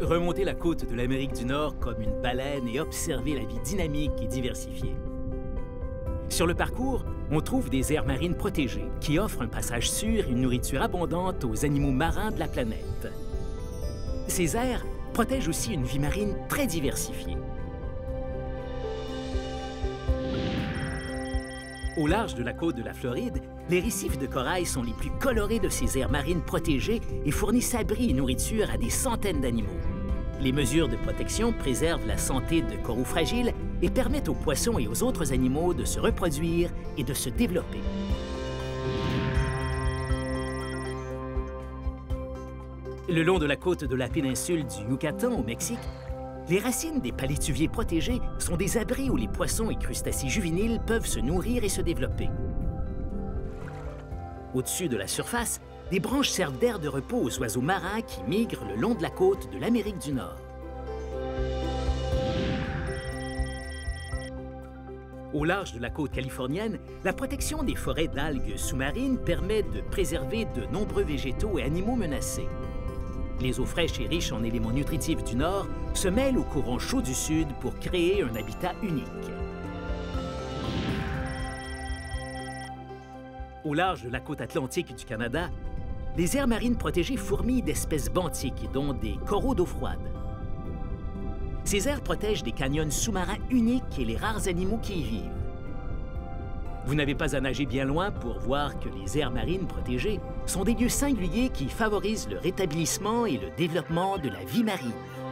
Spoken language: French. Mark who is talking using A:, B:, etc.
A: Remonter la côte de l'Amérique du Nord comme une baleine et observer la vie dynamique et diversifiée. Sur le parcours, on trouve des aires marines protégées qui offrent un passage sûr et une nourriture abondante aux animaux marins de la planète. Ces aires protègent aussi une vie marine très diversifiée. Au large de la côte de la Floride, les récifs de corail sont les plus colorés de ces aires marines protégées et fournissent abri et nourriture à des centaines d'animaux. Les mesures de protection préservent la santé de coraux fragiles et permettent aux poissons et aux autres animaux de se reproduire et de se développer. Le long de la côte de la péninsule du Yucatan au Mexique, les racines des palétuviers protégés sont des abris où les poissons et crustacés juvéniles peuvent se nourrir et se développer. Au-dessus de la surface, des branches servent d'aire de repos aux oiseaux marins qui migrent le long de la côte de l'Amérique du Nord. Au large de la côte californienne, la protection des forêts d'algues sous-marines permet de préserver de nombreux végétaux et animaux menacés. Les eaux fraîches et riches en éléments nutritifs du Nord se mêlent aux courants chauds du Sud pour créer un habitat unique. Au large de la côte atlantique du Canada, les aires marines protégées fourmillent d'espèces benthiques, dont des coraux d'eau froide. Ces aires protègent des canyons sous-marins uniques et les rares animaux qui y vivent. Vous n'avez pas à nager bien loin pour voir que les aires marines protégées sont des lieux singuliers qui favorisent le rétablissement et le développement de la vie marine.